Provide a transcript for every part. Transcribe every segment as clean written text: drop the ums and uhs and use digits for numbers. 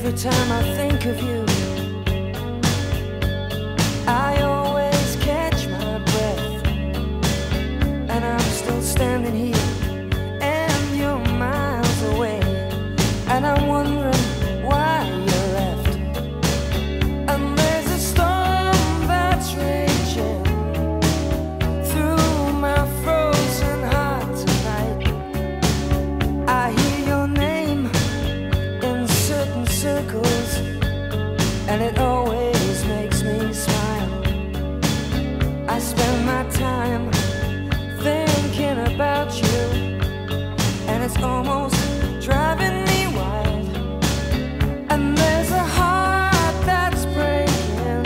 Every time I think of you, I always catch my breath, and I'm still standing here, and you're miles away, and I'm wondering why you left. And there's a storm that's raging through my frozen heart tonight. I hear your name in certain circles, and it always makes me smile. I spend my time thinking about you, and it's almost driving me wild. And there's a heart that's breaking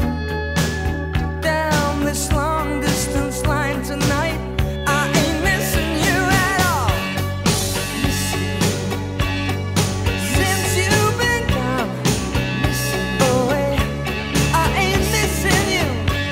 down this long distance line tonight. I ain't missing you at all. Since you've been gone away, I ain't missing you.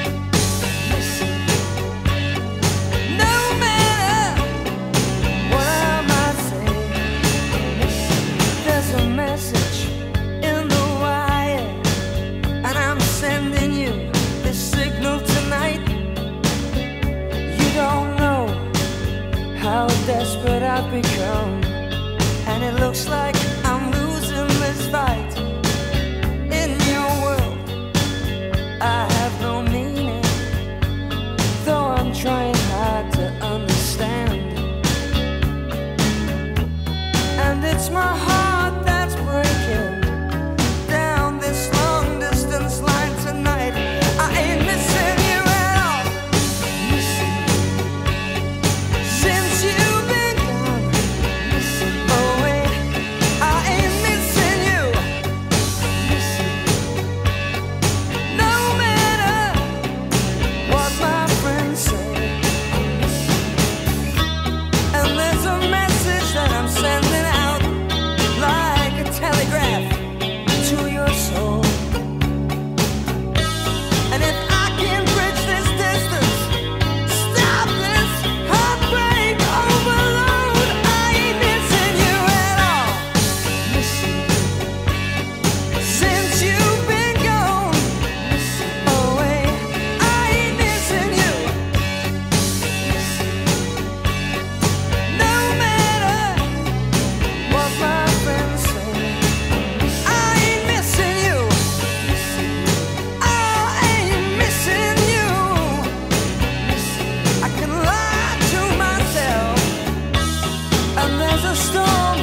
No matter what I might say, there's a message in the wire, and I'm sending you this signal tonight. You don't know how desperate I've become, and it looks like I'm losing this fight. In your world, I have no meaning, though I'm trying hard to understand. And it's my heart that's breaking down this long distance line tonight. I ain't missing you at all. Since you've been gone away, I ain't missing you. No matter what my friends say. And there's a message that I'm sending out like a telegraph to your soul. And if I can bridge this distance, stop this heartbreak overload, I ain't missing you at all. Since you've been gone away, I ain't missing you. No matter what my friends say, I ain't missing you. I ain't missing you. I can lie to myself, and there's a storm